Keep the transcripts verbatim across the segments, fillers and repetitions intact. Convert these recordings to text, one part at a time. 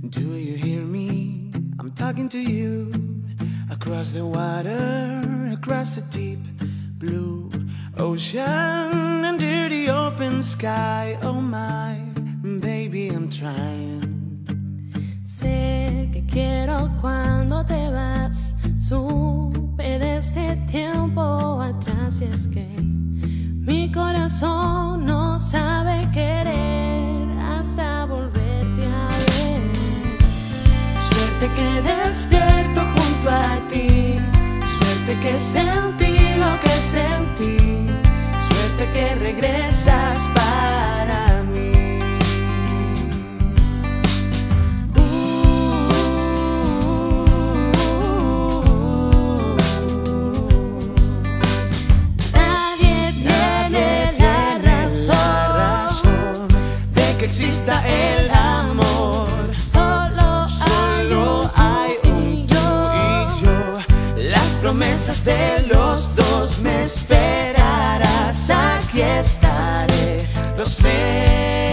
Do you hear me? I'm talking to you. Across the water, across the deep blue ocean, under the open sky. Oh my, baby, I'm trying. Sé que quiero cuando te vas. Supe desde tiempo atrás, y es que mi corazón no sabe querer hasta volverte a ver. Suerte que despierto junto a ti, suerte que sentí lo que sentí, suerte que regresas para mí. Que exista el amor, Solo, solo hay un tú y yo. Las promesas de los dos, me esperarás, aquí estaré, lo sé.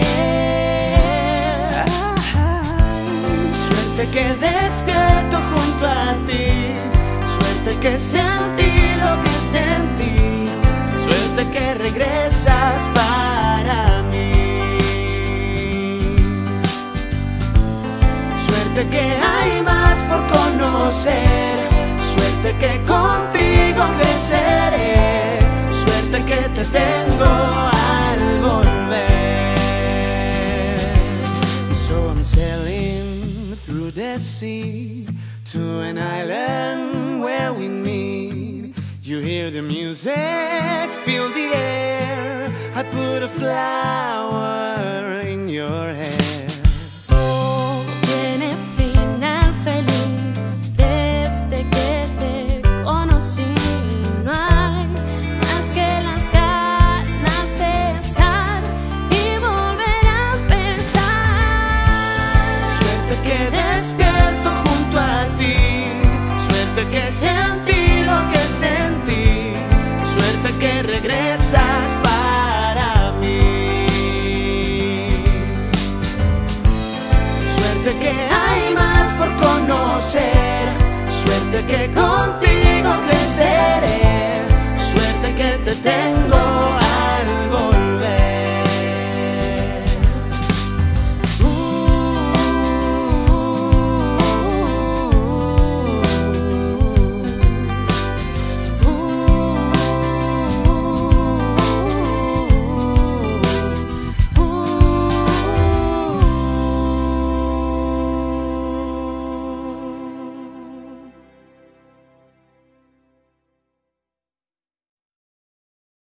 Suerte que despierto junto a ti, suerte que sentí lo que sentí, suerte que regresas para mí. Suerte que hay más por conocer, suerte que contigo creceré, suerte que te tengo al volver. So I'm sailing through the sea to an island where we meet. You hear the music, feel the air. I put a flower in your hair. Que sentí lo que sentí, suerte que regresas para mí. Suerte que hay más por conocer, suerte que contigo creceré, suerte que te tengo.